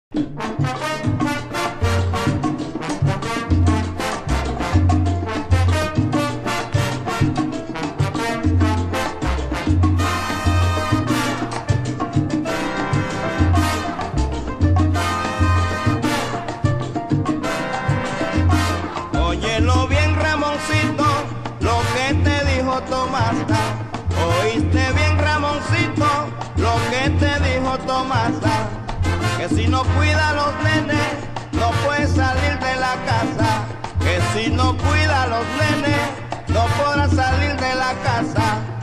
Óyelo bien, Ramoncito, lo que te dijo Tomasa. Oíste bien, Ramoncito, lo que te dijo Tomasa. Que si no cuida a los nenes, no puedes salir de la casa. Que si no cuida a los nenes, no podrás salir de la casa.